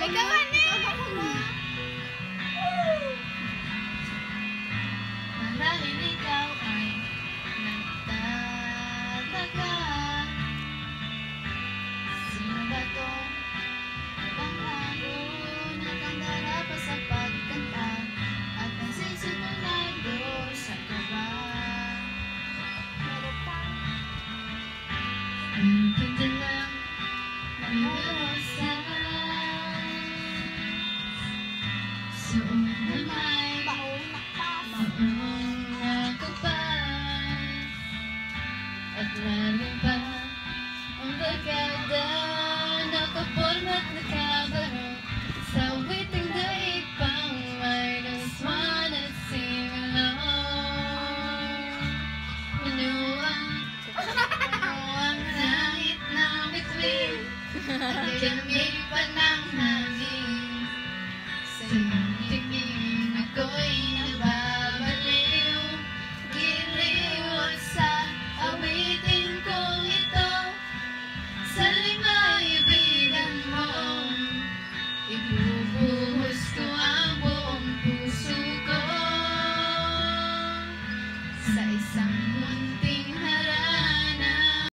Ikaw ani! Marahil ikaw ay nagtataka. Sino ba to? Ibang halo nakandara pa sa pagkanta at nagsisimulado sa kaba. Hindi lang nangyarosa suot na may maunang nakapal at lalo pa ang barkada nakaporma at nakabaro sa witing daig pang minus one at sing along. Minuang ang langit na bituin at kinamig pa ng